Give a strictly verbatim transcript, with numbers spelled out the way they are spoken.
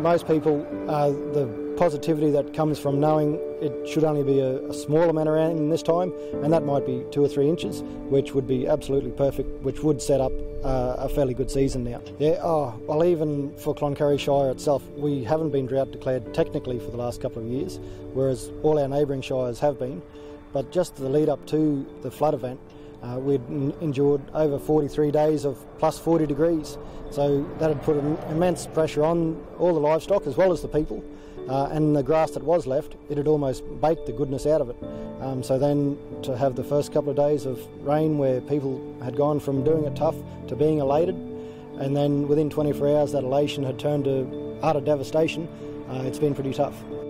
most people, uh, the positivity that comes from knowing it should only be a, a small amount of rain this time, and that might be two or three inches, which would be absolutely perfect, which would set up uh, a fairly good season now. Yeah, oh, well, even for Cloncurry Shire itself, we haven't been drought declared technically for the last couple of years, whereas all our neighbouring shires have been. But just the lead up to the flood event, uh, we'd n- endured over forty-three days of plus forty degrees. So that had put an immense pressure on all the livestock as well as the people. Uh, and the grass that was left, it had almost baked the goodness out of it. Um, so then to have the first couple of days of rain where people had gone from doing it tough to being elated, and then within twenty-four hours that elation had turned to utter devastation, uh, it's been pretty tough.